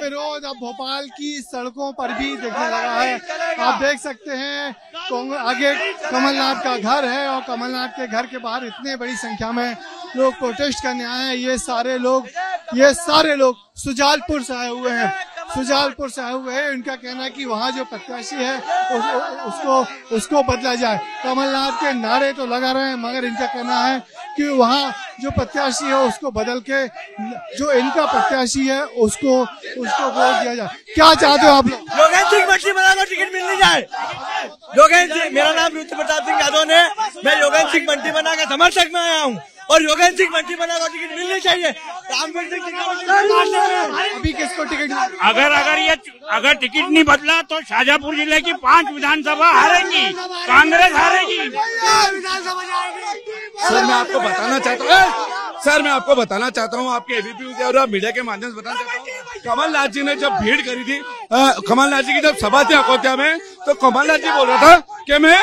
विरोध अब भोपाल की सड़कों पर भी दिखने लगा है। आप देख सकते हैं आगे कमलनाथ का घर है और कमलनाथ के घर के बाहर इतने बड़ी संख्या में लोग प्रोटेस्ट करने आए हैं। ये सारे लोग सुजालपुर से आए हुए हैं। इनका कहना है कि वहाँ जो प्रत्याशी है उसको बदला जाए। कमलनाथ के नारे तो लगा रहे हैं, मगर इनका कहना है कि वहाँ जो प्रत्याशी है उसको बदल के जो इनका प्रत्याशी है उसको वोट दिया जाए। क्या चाहते हो आप लोग? योगेंद्र सिंह मंटी बना को टिकट मिलनी जाए। योगेंद्र सिंह, मेरा नाम रुद्र प्रताप सिंह यादव ने, मैं योगेंद्र सिंह मंटी बना के समर्थक में आया हूँ और योगेंद्र सिंह मंटी बना को टिकट मिलनी चाहिए। अभी किसको टिकट? अगर टिकट नहीं बदला तो शाजापुर जिले की 5 विधानसभा हारेगी, कांग्रेस हारेगी। सर मैं आपको बताना चाहता हूँ, आपके एबीपी और मीडिया के माध्यम से बताना चाहता हूँ, कमलनाथ जी ने जब भीड़ करी थी, कमलनाथ जी की जब सभा थी अकोत्या में, तो कमलनाथ जी बोल रहा था कि मैं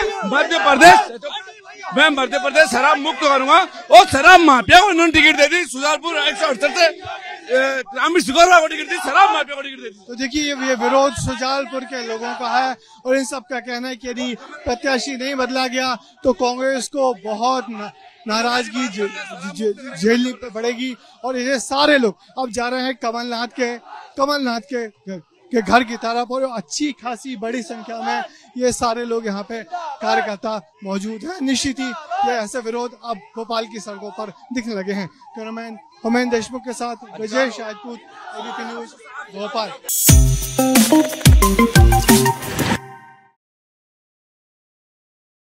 मध्य प्रदेश शराब मुक्त करूंगा और शराब माफिया को उन्होंने टिकट दे दी। सुजालपुर 168 से ग्रामीण सिकोरा को टिकट दी, शराब माफिया को टिकट दे दी। तो देखिए ये विरोध सुजालपुर के लोगों का है और इन सब का कहना है कि यदि प्रत्याशी नहीं बदला गया तो कांग्रेस को बहुत नाराजगी झेलनी पड़ेगी। और ये सारे लोग अब जा रहे हैं कमलनाथ के घर की तरफ और अच्छी खासी बड़ी संख्या में ये सारे लोग यहाँ पे कार्यकर्ता मौजूद हैं। निश्चित ही ये ऐसे विरोध अब भोपाल की सड़कों पर दिखने लगे हैं। कैमरामैन होमेन देशमुख के साथ विजय राजपूत, एबीपी न्यूज, भोपाल।